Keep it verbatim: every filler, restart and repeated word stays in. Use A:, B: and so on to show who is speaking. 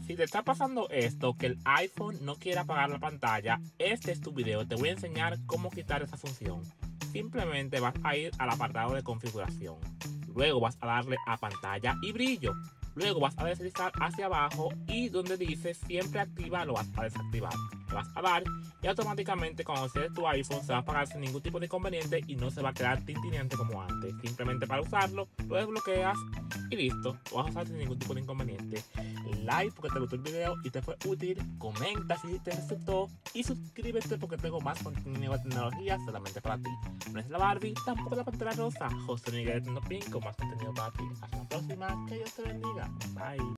A: Si te está pasando esto, que el iPhone no quiere apagar la pantalla, este es tu video. Te voy a enseñar cómo quitar esa función. Simplemente vas a ir al apartado de configuración. Luego vas a darle a pantalla y brillo. Luego vas a deslizar hacia abajo y donde dice siempre activa lo vas a desactivar. Le vas a dar y automáticamente cuando cierres tu iPhone se va a apagar sin ningún tipo de inconveniente y no se va a quedar tintineante como antes. Simplemente para usarlo lo desbloqueas y listo, lo vas a usar sin ningún tipo de inconveniente. Like porque te gustó el video y te fue útil, comenta si te resultó y suscríbete porque tengo más contenido de tecnología solamente para ti. No es la Barbie, tampoco la Pantera Rosa. José Miguel de Tecnopin con más contenido para ti. Hasta la próxima, que Dios te bendiga. Bye.